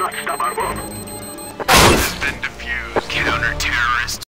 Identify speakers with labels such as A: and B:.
A: cannot stop our bomb.
B: Has been defused. Counter-terrorists